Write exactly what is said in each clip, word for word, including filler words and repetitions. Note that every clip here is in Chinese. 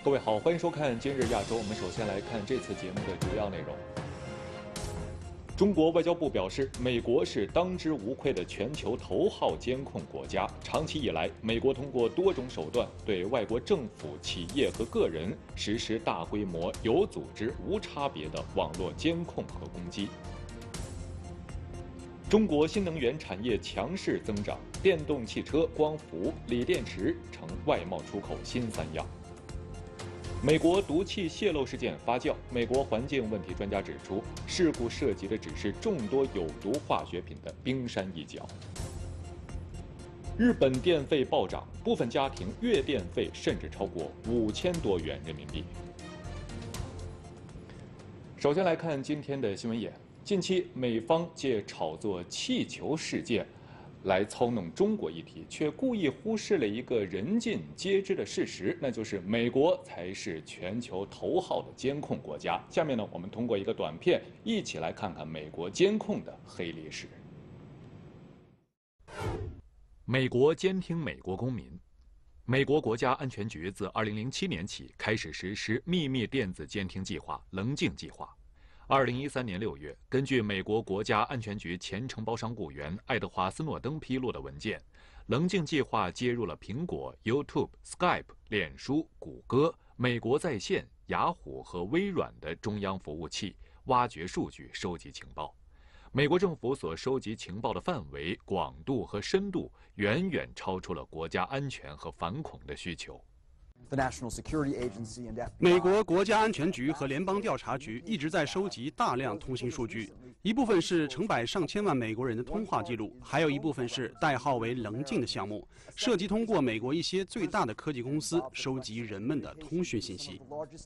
各位好，欢迎收看今日亚洲。我们首先来看这次节目的主要内容。中国外交部表示，美国是当之无愧的全球头号监控国家。长期以来，美国通过多种手段对外国政府、企业和个人实施大规模、有组织、无差别的网络监控和攻击。中国新能源产业强势增长，电动汽车、光伏、锂电池成外贸出口新三样。美国毒气泄漏事件发酵，美国环境问题专家指出，事故涉及的只是众多有毒化学品的冰山一角。日本电费暴涨，部分家庭月电费甚至超过五千多元人民币。首先来看今天的新闻眼。近期，美方借炒作气球事件来操弄中国议题，却故意忽视了一个人尽皆知的事实，那就是美国才是全球头号的监控国家。下面呢，我们通过一个短片，一起来看看美国监控的黑历史。美国监听美国公民。美国国家安全局自二零零七年起开始实施秘密电子监听计划“棱镜计划”。二零一三年六月，根据美国国家安全局前承包商雇员爱德华斯诺登披露的文件，棱镜计划接入了苹果、YouTube、Skype、脸书、谷歌、美国在线、雅虎和微软的中央服务器，挖掘数据、收集情报。美国政府所收集情报的范围、广度和深度远远超出了国家安全和反恐的需求。 美国国家安全局和联邦调查局一直在收集大量通信数据，一部分是成百上千万美国人的通话记录，还有一部分是代号为“棱镜”的项目，涉及通过美国一些最大的科技公司收集人们的通讯信息。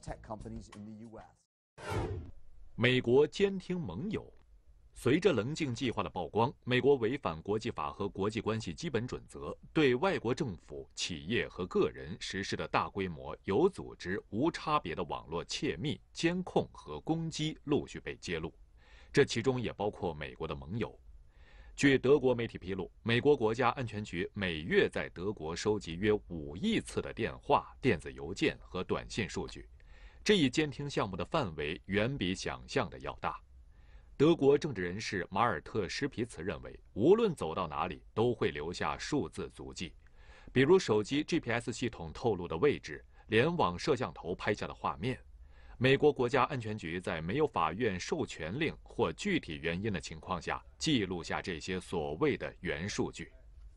美国监听盟友。随着棱镜计划的曝光，美国违反国际法和国际关系基本准则，对外国政府、企业和个人实施的大规模、有组织、无差别的网络窃密、监控和攻击陆续被揭露，这其中也包括美国的盟友。据德国媒体披露，美国国家安全局每月在德国收集约五亿次的电话、电子邮件和短信数据，这一监听项目的范围远比想象的要大。德国政治人士马尔特·施皮茨认为，无论走到哪里，都会留下数字足迹，比如手机 G P S 系统透露的位置、联网摄像头拍下的画面。美国国家安全局在没有法院授权令或具体原因的情况下，记录下这些所谓的原数据。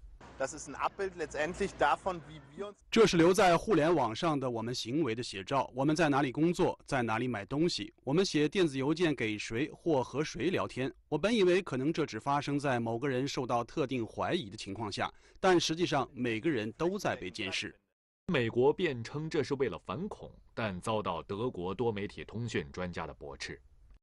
这是留在互联网上的我们行为的写照。我们在哪里工作，在哪里买东西，我们写电子邮件给谁或和谁聊天。我本以为可能这只发生在某个人受到特定怀疑的情况下，但实际上每个人都在被监视。 美国辩称这是为了反恐，但遭到德国多媒体通讯专家的驳斥。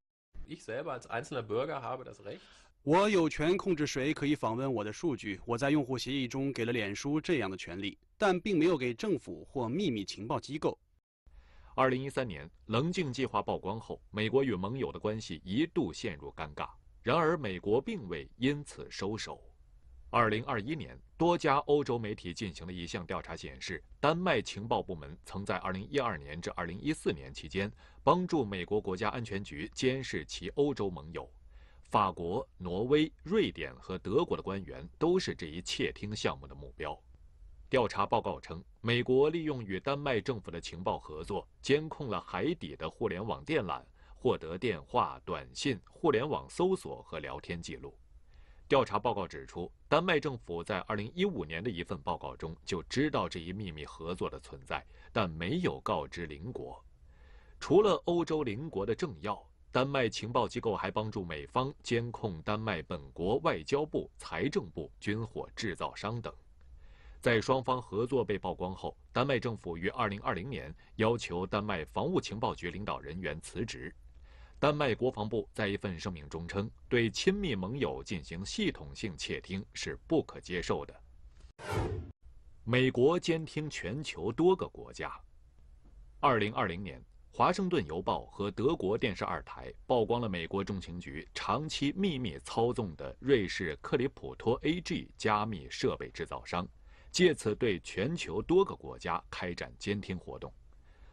我有权控制谁可以访问我的数据。我在用户协议中给了脸书这样的权利，但并没有给政府或秘密情报机构。 二零一三年，棱镜计划曝光后，美国与盟友的关系一度陷入尴尬。然而，美国并未因此收手。二零二一年，多家欧洲媒体进行了一项调查，显示，丹麦情报部门曾在二零一二年至二零一四年期间，帮助美国国家安全局监视其欧洲盟友。法国、挪威、瑞典和德国的官员都是这一窃听项目的目标。调查报告称，美国利用与丹麦政府的情报合作，监控了海底的互联网电缆，获得电话、短信、互联网搜索和聊天记录。调查报告指出，丹麦政府在二零一五年的一份报告中就知道这一秘密合作的存在，但没有告知邻国。除了欧洲邻国的政要，丹麦情报机构还帮助美方监控丹麦本国外交部、财政部、军火制造商等。在双方合作被曝光后，丹麦政府于二零二零年要求丹麦防务情报局领导人员辞职。丹麦国防部在一份声明中称，对亲密盟友进行系统性窃听是不可接受的。美国监听全球多个国家。二零二零年，华盛顿邮报和德国电视二台曝光了美国中情局长期秘密操纵的瑞士克里普托 A G 加密设备制造商，借此对全球多个国家开展监听活动。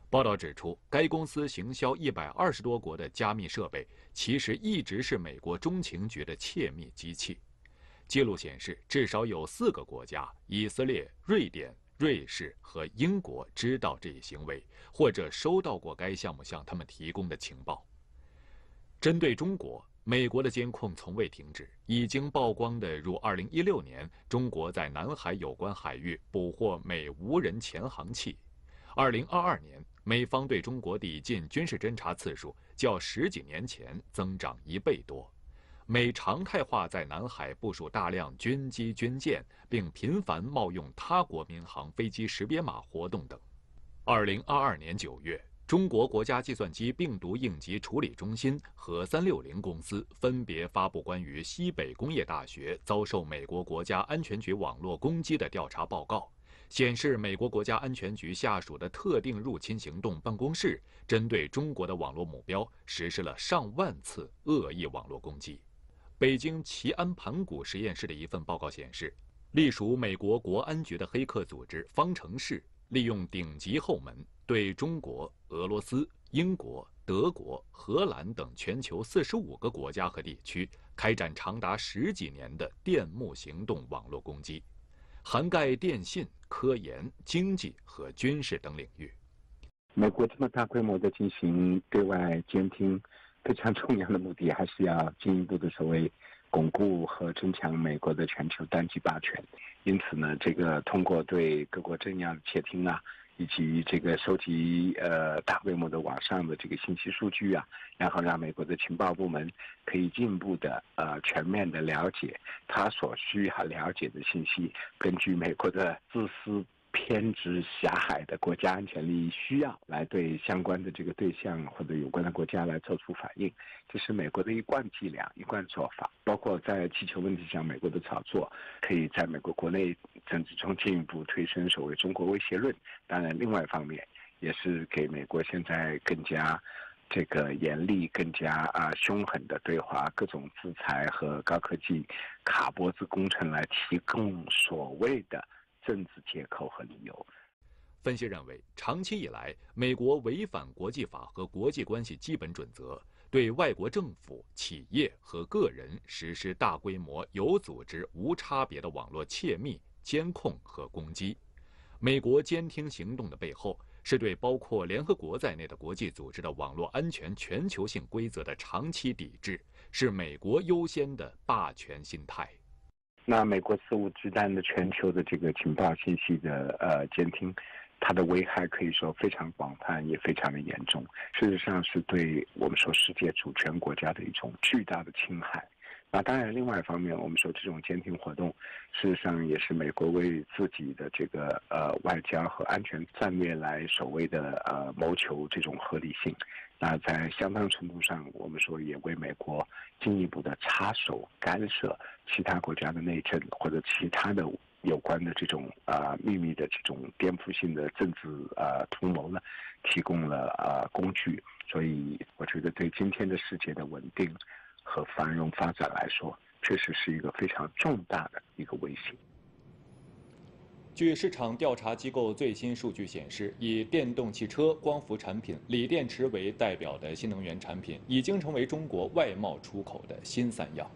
报道指出，该公司行销一百二十多国的加密设备，其实一直是美国中情局的窃密机器。记录显示，至少有四个国家——以色列、瑞典、瑞士和英国——知道这一行为，或者收到过该项目向他们提供的情报。针对中国，美国的监控从未停止。已经曝光的，如二零一六年中国在南海有关海域捕获美无人潜航器。二零二二年，美方对中国抵近军事侦察次数较十几年前增长一倍多。美常态化在南海部署大量军机军舰，并频繁冒用他国民航飞机识别码活动等。二零二二年九月，中国国家计算机病毒应急处理中心和三六零公司分别发布关于西北工业大学遭受美国国家安全局网络攻击的调查报告。显示，美国国家安全局下属的特定入侵行动办公室针对中国的网络目标实施了上万次恶意网络攻击。北京齐安盘古实验室的一份报告显示，隶属美国国安局的黑客组织方程式利用顶级后门，对中国、俄罗斯、英国、德国、荷兰等全球四十五个国家和地区开展长达十几年的电幕行动网络攻击，涵盖电信、科研、经济和军事等领域。 美国这么大规模的进行对外监听，非常重要的目的还是要进一步的所谓巩固和增强美国的全球单极霸权。因此呢，这个通过对各国政要的窃听啊，以及这个收集呃大规模的网上的这个信息数据啊，然后让美国的情报部门可以进一步的呃全面的了解他所需要了解的信息，根据美国的自私偏执狭隘的国家安全利益需要，来对相关的这个对象或者有关的国家来做出反应。这是美国的一贯伎俩、一贯做法。包括在气球问题上，美国的炒作可以在美国国内政治中进一步推升所谓中国威胁论。当然，另外一方面也是给美国现在更加这个严厉、更加啊凶狠的对华各种制裁和高科技卡脖子工程来提供所谓的政治借口和理由。 分析认为，长期以来，美国违反国际法和国际关系基本准则，对外国政府、企业和个人实施大规模、有组织、无差别的网络窃密、监控和攻击。美国监听行动的背后，是对包括联合国在内的国际组织的网络安全全球性规则的长期抵制，是美国优先的霸权心态。 那美国肆无忌惮的全球的这个情报信息的呃监听，它的危害可以说非常广泛，也非常的严重。事实上是对我们说世界主权国家的一种巨大的侵害。那当然，另外一方面，我们说这种监听活动，事实上也是美国为自己的这个呃外交和安全战略来所谓的呃谋求这种合理性。那在相当程度上，我们说也为美国进一步的插手干涉其他国家的内政或者其他的有关的这种啊、呃、秘密的这种颠覆性的政治啊、呃、图谋呢，提供了啊、呃、工具。所以我觉得对今天的世界的稳定和繁荣发展来说，确实是一个非常重大的一个威胁。 据市场调查机构最新数据显示，以电动汽车、光伏产品、锂电池为代表的新能源产品，已经成为中国外贸出口的新三样。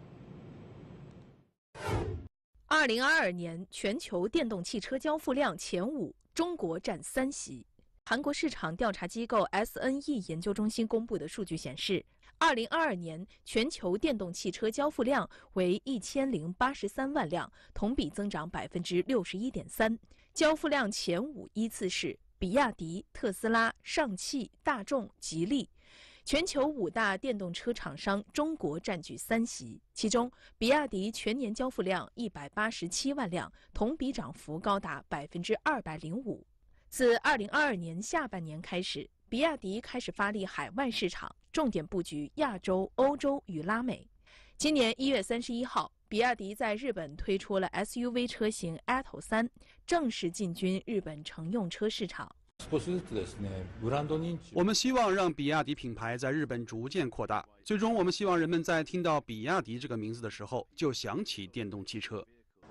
二零二二年全球电动汽车交付量前五，中国占三席。韩国市场调查机构 S N E 研究中心公布的数据显示，二零二二年全球电动汽车交付量为一千零八十三万辆，同比增长百分之六十一点三。交付量前五依次是比亚迪、特斯拉、上汽、大众、吉利。全球五大电动车厂商，中国占据三席，其中比亚迪全年交付量一百八十七万辆，同比涨幅高达百分之二百零五。自二零二二年下半年开始，比亚迪开始发力海外市场，重点布局亚洲、欧洲与拉美。今年一月三十一号，比亚迪在日本推出了 S U V 车型 A T O 三，正式进军日本乘用车市场。 我们希望让比亚迪品牌在日本逐渐扩大，最终我们希望人们在听到比亚迪这个名字的时候，就想起电动汽车。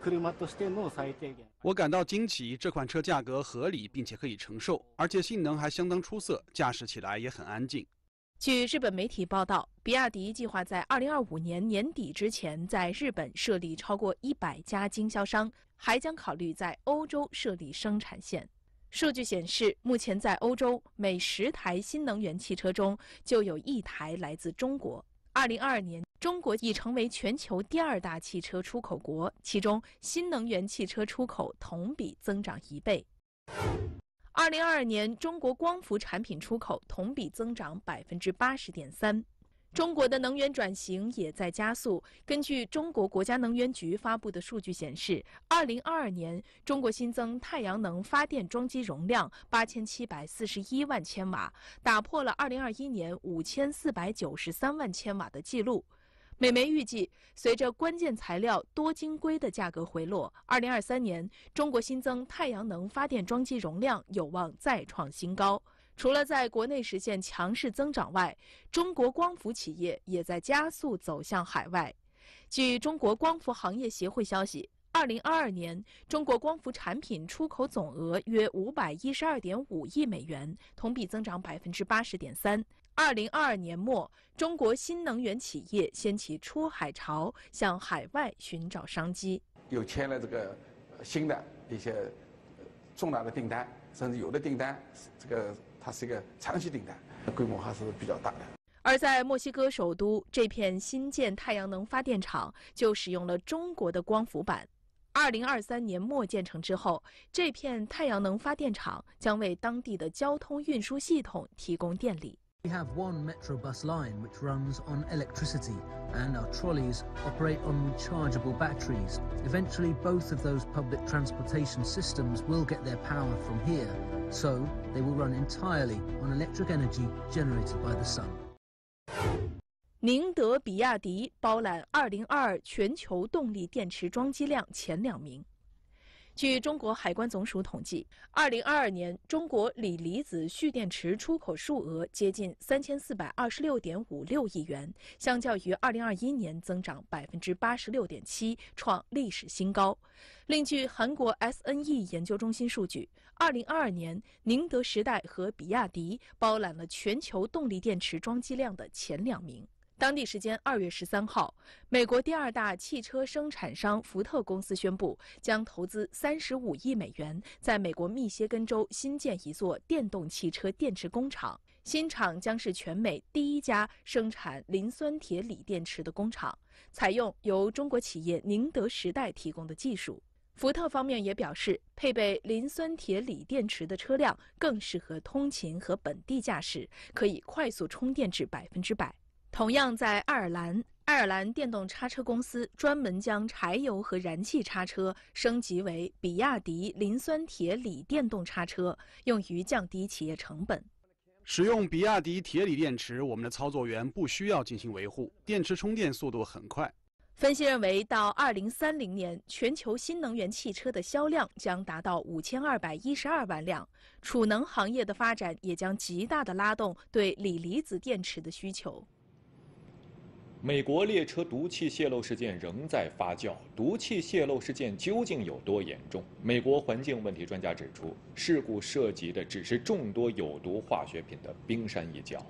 我感到惊奇，这款车价格合理并且可以承受，而且性能还相当出色，驾驶起来也很安静。 据日本媒体报道，比亚迪计划在二零二五年年底之前在日本设立超过一百家经销商，还将考虑在欧洲设立生产线。数据显示，目前在欧洲，每十台新能源汽车中就有一台来自中国。二零二二年，中国已成为全球第二大汽车出口国，其中新能源汽车出口同比增长一倍。二零二二年，中国光伏产品出口同比增长百分之八十点三。中国的能源转型也在加速。根据中国国家能源局发布的数据显示，二零二二年中国新增太阳能发电装机容量八千七百四十一万千瓦，打破了二零二一年五千四百九十三万千瓦的记录。美媒预计，随着关键材料多晶硅的价格回落，二零二三年中国新增太阳能发电装机容量有望再创新高。除了在国内实现强势增长外，中国光伏企业也在加速走向海外。据中国光伏行业协会消息，二零二二年中国光伏产品出口总额约五百一十二点五亿美元，同比增长百分之八十点三。二零二二年末，中国新能源企业掀起出海潮，向海外寻找商机。 又签了这个新的一些重大的订单，甚至有的订单，这个它是一个长期订单，规模还是比较大的。 而在墨西哥首都，这片新建太阳能发电厂就使用了中国的光伏板。二零二三年末建成之后，这片太阳能发电厂将为当地的交通运输系统提供电力。 We have one metro bus line which runs on electricity, and our trolleys operate on rechargeable batteries. Eventually, both of those public transportation systems will get their power from here, so they will run entirely on electric energy generated by the sun. 宁德、比亚迪包揽二零二二全球动力电池装机量前两名。据中国海关总署统计，二零二二年中国锂离子蓄电池出口数额接近三千四百二十六点五六亿元，相较于二零二一年增长百分之八十六点七，创历史新高。另据韩国 S N E 研究中心数据，二零二二年宁德时代和比亚迪包揽了全球动力电池装机量的前两名。当地时间二月十三号，美国第二大汽车生产商福特公司宣布，将投资三十五亿美元，在美国密歇根州新建一座电动汽车电池工厂。新厂将是全美第一家生产磷酸铁锂电池的工厂，采用由中国企业宁德时代提供的技术。福特方面也表示，配备磷酸铁锂电池的车辆更适合通勤和本地驾驶，可以快速充电至百分之百。同样在爱尔兰，爱尔兰电动叉车公司专门将柴油和燃气叉车升级为比亚迪磷酸铁锂电动叉车，用于降低企业成本。 使用比亚迪铁锂电池，我们的操作员不需要进行维护，电池充电速度很快。 分析认为，到二零三零年，全球新能源汽车的销量将达到五千二百一十二万辆，储能行业的发展也将极大地拉动对锂离子电池的需求。 美国列车毒气泄漏事件仍在发酵，毒气泄漏事件究竟有多严重？美国环境问题专家指出，事故涉及的只是众多有毒化学品的冰山一角。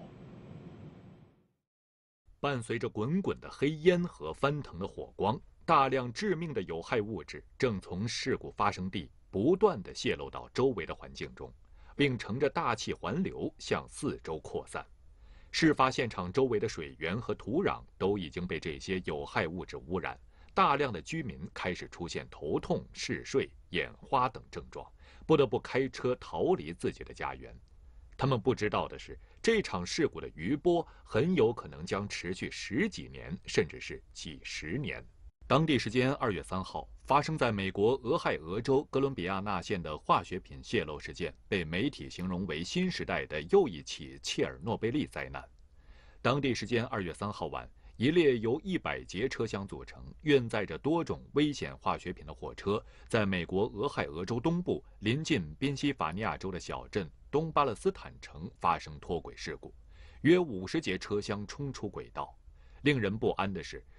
伴随着滚滚的黑烟和翻腾的火光，大量致命的有害物质正从事故发生地不断地泄漏到周围的环境中，并乘着大气环流向四周扩散。事发现场周围的水源和土壤都已经被这些有害物质污染，大量的居民开始出现头痛、嗜睡、眼花等症状，不得不开车逃离自己的家园。他们不知道的是，这场事故的余波很有可能将持续十几年，甚至是几十年。当地时间二月三号，发生在美国俄亥俄州哥伦比亚纳县的化学品泄漏事件，被媒体形容为新时代的又一起切尔诺贝利灾难。当地时间二月三号晚，一列由一百节车厢组成、运载着多种危险化学品的火车，在美国俄亥俄州东部临近宾夕法尼亚州的小镇东巴勒斯坦城发生脱轨事故，约五十节车厢冲出轨道。令人不安的是，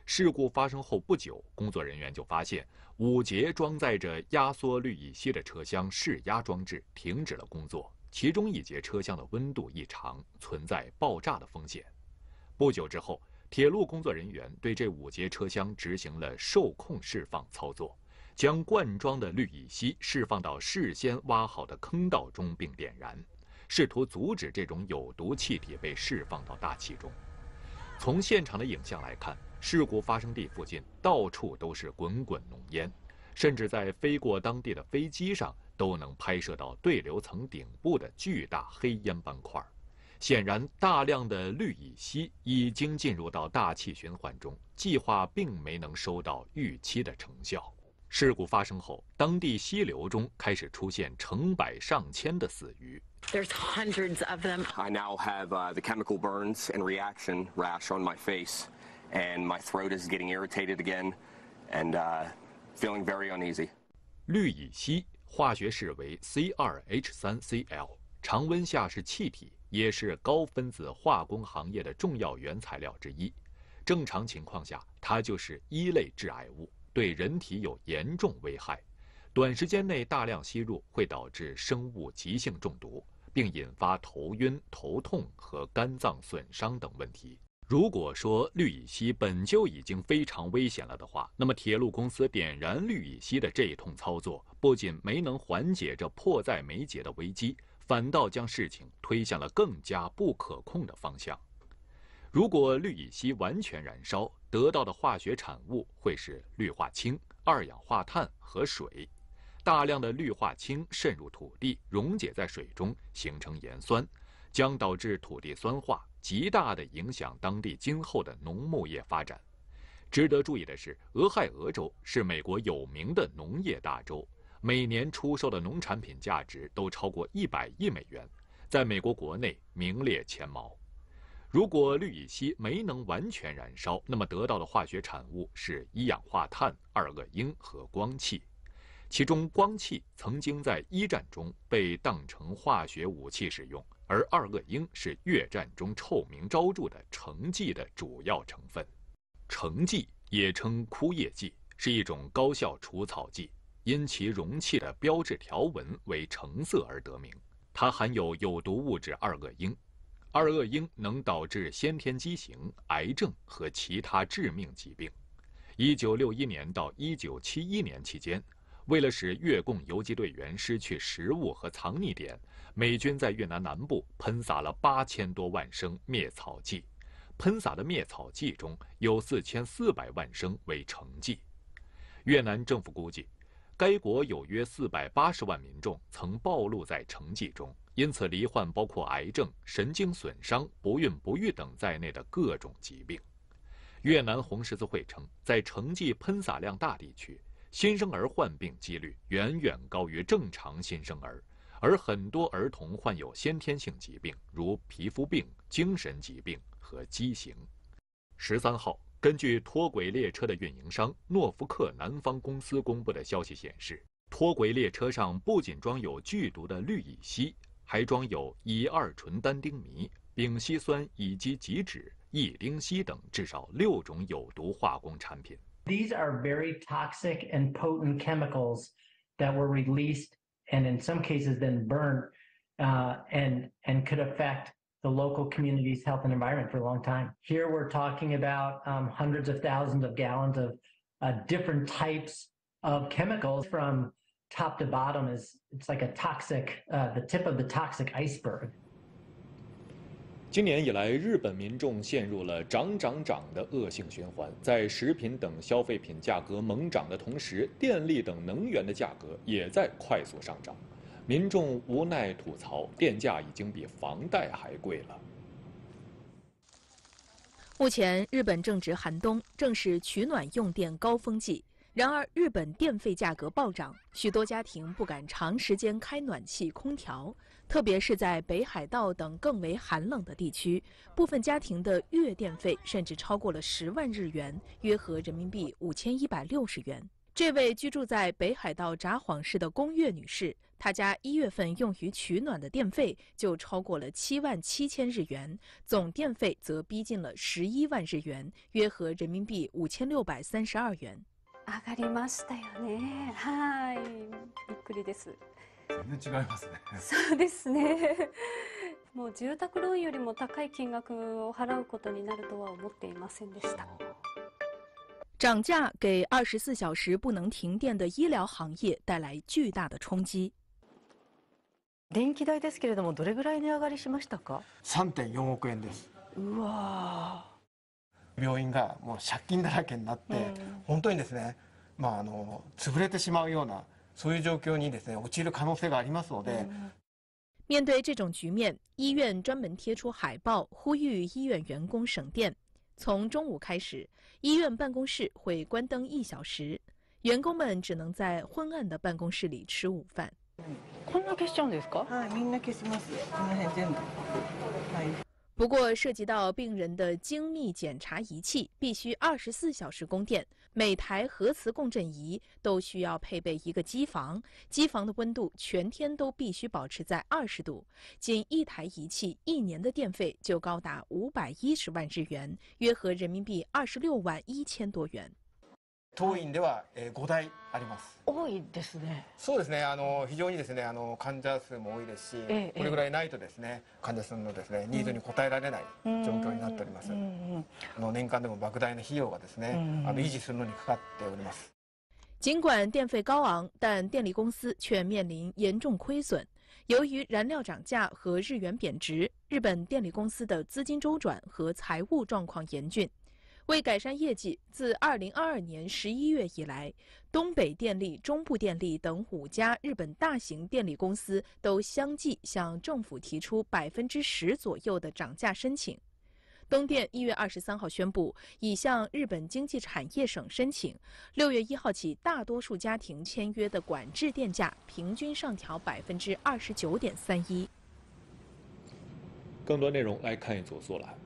事故发生后不久，工作人员就发现五节装载着压缩氯乙烯的车厢释压装置停止了工作，其中一节车厢的温度异常，存在爆炸的风险。不久之后，铁路工作人员对这五节车厢执行了受控释放操作，将灌装的氯乙烯释放到事先挖好的坑道中并点燃，试图阻止这种有毒气体被释放到大气中。从现场的影像来看，事故发生地附近到处都是滚滚浓烟，甚至在飞过当地的飞机上都能拍摄到对流层顶部的巨大黑烟斑块。显然，大量的氯乙烯已经进入到大气循环中，计划并没能收到预期的成效。事故发生后，当地溪流中开始出现成百上千的死鱼。 There's hundreds of them. I now have uh, the chemical burns and reaction rash on my face, and my throat is getting irritated again, and uh, feeling very uneasy. 氯乙烯化学式为 C 二 H 三 C L， 常温下是气体，也是高分子化工行业的重要原材料之一。正常情况下，它就是一类致癌物，对人体有严重危害。短时间内大量吸入会导致生物急性中毒，并引发头晕、头痛和肝脏损伤等问题。如果说氯乙烯本就已经非常危险了的话，那么铁路公司点燃氯乙烯的这一通操作，不仅没能缓解这迫在眉睫的危机，反倒将事情推向了更加不可控的方向。如果氯乙烯完全燃烧，得到的化学产物会是氯化氢、二氧化碳和水。大量的氯化氢渗入土地，溶解在水中，形成盐酸，将导致土地酸化，极大地影响当地今后的农牧业发展。值得注意的是，俄亥俄州是美国有名的农业大州，每年出售的农产品价值都超过一百亿美元，在美国国内名列前茅。如果氯乙烯没能完全燃烧，那么得到的化学产物是一氧化碳、二恶英和光气。其中，光气曾经在一战中被当成化学武器使用，而二恶英是越战中臭名昭著的橙剂的主要成分。橙剂也称枯叶剂，是一种高效除草剂，因其容器的标志条纹为橙色而得名。它含有有毒物质二恶英，二恶英能导致先天畸形、癌症和其他致命疾病。一九六一年到一九七一年期间，为了使越共游击队员失去食物和藏匿点，美军在越南南部喷洒了八千多万升灭草剂。喷洒的灭草剂中有四千四百万升为橙剂。越南政府估计，该国有约四百八十万民众曾暴露在橙剂中，因此罹患包括癌症、神经损伤、不孕不育等在内的各种疾病。越南红十字会称，在橙剂喷洒量大地区，新生儿患病几率远远高于正常新生儿，而很多儿童患有先天性疾病，如皮肤病、精神疾病和畸形。十三号，根据脱轨列车的运营商诺福克南方公司公布的消息显示，脱轨列车上不仅装有剧毒的氯乙烯，还装有乙二醇单丁醚、丙烯酸乙基己酯、异丁烯等至少六种有毒化工产品。 These are very toxic and potent chemicals that were released and in some cases then burned uh, and, and could affect the local community's health and environment for a long time. Here we're talking about um, hundreds of thousands of gallons of uh, different types of chemicals from top to bottom. Is it's like a toxic, uh, the tip of the toxic iceberg. 今年以来，日本民众陷入了涨涨涨的恶性循环。在食品等消费品价格猛涨的同时，电力等能源的价格也在快速上涨。民众无奈吐槽，电价已经比房贷还贵了。 目前，日本正值寒冬，正是取暖用电高峰季。然而，日本电费价格暴涨，许多家庭不敢长时间开暖气、空调。特别是在北海道等更为寒冷的地区，部分家庭的月电费甚至超过了十万日元，约合人民币五千一百六十元。 这位居住在北海道札幌市的宫月女士，她家一月份用于取暖的电费就超过了七万七千日元，总电费则逼近了十一万日元，约合人民币五千六百三十二元。 上がりましたよね。はい、びっくりです。 全然違いますね。 そうですね。もう住宅ローンよりも高い金額を払うことになるとは思っていませんでした。 涨价给二十四小时不能停电的医疗行业带来巨大的冲击。 電気代ですけれども、どれぐらい値上がりしましたか？ さんてんよんおくえんです。 うわー。病院がもう借金だらけになって、うん、本当にですね、まああの潰れてしまうようなそういう状況にですね陥る可能性がありますので。 嗯面对这种局面，医院专门贴出海报，呼吁医院员工省电。从中午开始，医院办公室会关灯一小时，员工们只能在昏暗的办公室里吃午饭。 こんな消しちゃうんですか？ はい、みんな消します。この辺全部。はい。 不过，涉及到病人的精密检查仪器必须二十四小时供电，每台核磁共振仪都需要配备一个机房，机房的温度全天都必须保持在二十度。仅一台仪器一年的电费就高达五百一十万日元，约合人民币二十六万一千多元。 当院ではごだいあります。 多いですね。 そうですね。あの非常にですね、あの患者数も多いですし、ええ、これぐらいないとですね、患者さんのですねニーズに応えられない状況になっております。あの年間でも莫大な費用がですね、あの維持するのにかかっております。 尽管电费高昂，但电力公司却面临严重亏损。由于燃料涨价和日元贬值，日本电力公司的资金周转和财务状况严峻。为改善业绩，自二零二二年十一月以来，东北电力、中部电力等五家日本大型电力公司都相继向政府提出百分之十左右的涨价申请。东电一月二十三号宣布，已向日本经济产业省申请，六月一号起，大多数家庭签约的管制电价平均上调百分之二十九点三一。 更多内容来看一组速览。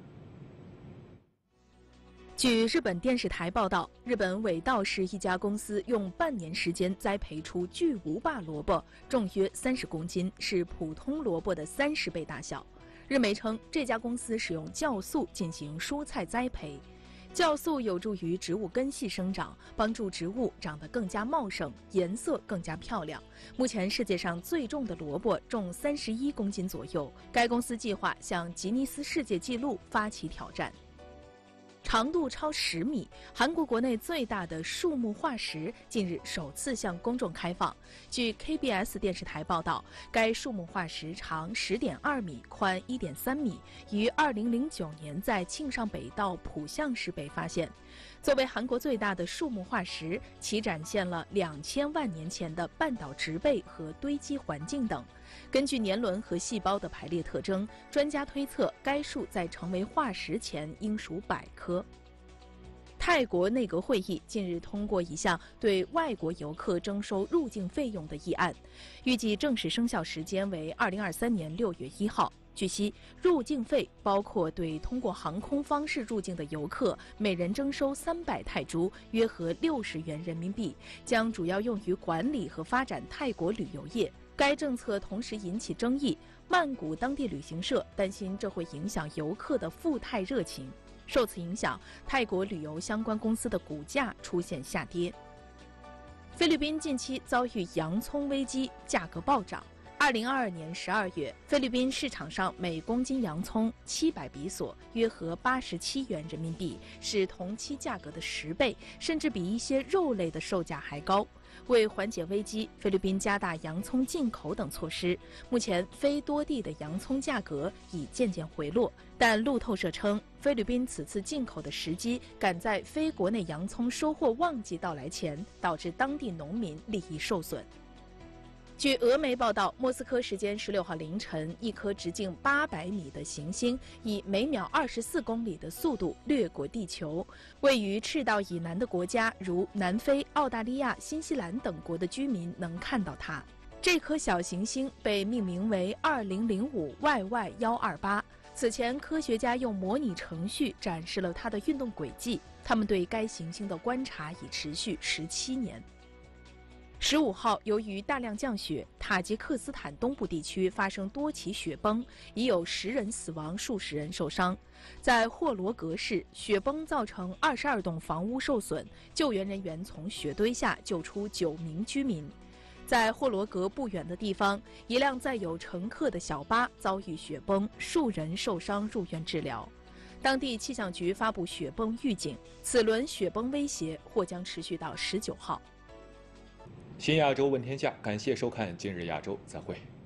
据日本电视台报道，日本尾道市一家公司用半年时间栽培出巨无霸萝卜，重约三十公斤，是普通萝卜的三十倍大小。日媒称，这家公司使用酵素进行蔬菜栽培，酵素有助于植物根系生长，帮助植物长得更加茂盛，颜色更加漂亮。目前世界上最重的萝卜重三十一公斤左右。该公司计划向吉尼斯世界纪录发起挑战。长度超十米，韩国国内最大的树木化石近日首次向公众开放。据 K B S 电视台报道，该树木化石长十点二米，宽一点三米，于二零零九年在庆尚北道浦项市被发现。作为韩国最大的树木化石，其展现了两千万年前的半岛植被和堆积环境等。根据年轮和细胞的排列特征，专家推测该树在成为化石前应属百科。泰国内阁会议近日通过一项对外国游客征收入境费用的议案，预计正式生效时间为二零二三年六月一号。据悉，入境费包括对通过航空方式入境的游客每人征收三百泰铢，约合六十元人民币，将主要用于管理和发展泰国旅游业。该政策同时引起争议，曼谷当地旅行社担心这会影响游客的赴泰热情。受此影响，泰国旅游相关公司的股价出现下跌。菲律宾近期遭遇洋葱危机，价格暴涨。二零二二年十二月，菲律宾市场上每公斤洋葱七百比索，约合八十七元人民币，是同期价格的十倍，甚至比一些肉类的售价还高。为缓解危机，菲律宾加大洋葱进口等措施。目前，非多地的洋葱价格已渐渐回落，但路透社称，菲律宾此次进口的时机赶在非国内洋葱收获旺季到来前，导致当地农民利益受损。据俄媒报道，莫斯科时间十六号凌晨，一颗直径八百米的行星以每秒二十四公里的速度掠过地球。位于赤道以南的国家如南非、澳大利亚、新西兰等国的居民能看到它。这颗小行星被命名为二零零五 Y Y 一二八。此前，科学家用模拟程序展示了它的运动轨迹。他们对该行星的观察已持续十七年。 十五号，由于大量降雪，塔吉克斯坦东部地区发生多起雪崩，已有十人死亡，数十人受伤。在霍罗格市，雪崩造成二十二栋房屋受损，救援人员从雪堆下救出九名居民。在霍罗格不远的地方，一辆载有乘客的小巴遭遇雪崩，数人受伤入院治疗。当地气象局发布雪崩预警，此轮雪崩威胁或将持续到十九号。 新亚洲问天下，感谢收看今日亚洲，再会。